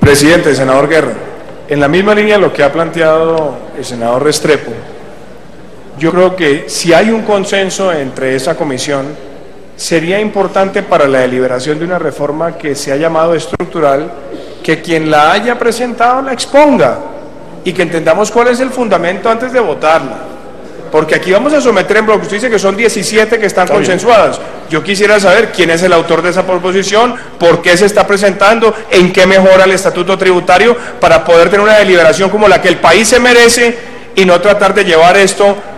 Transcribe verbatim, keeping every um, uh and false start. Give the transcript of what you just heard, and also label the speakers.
Speaker 1: Presidente, senador Guerra, en la misma línea de lo que ha planteado el senador Restrepo, yo creo que si hay un consenso entre esa comisión, sería importante para la deliberación de una reforma que se ha llamado estructural, que quien la haya presentado la exponga y que entendamos cuál es el fundamento antes de votarla. Porque aquí vamos a someter en bloque, usted dice que son diecisiete que están consensuadas. Yo quisiera saber quién es el autor de esa proposición, por qué se está presentando, en qué mejora el estatuto tributario, para poder tener una deliberación como la que el país se merece y no tratar de llevar esto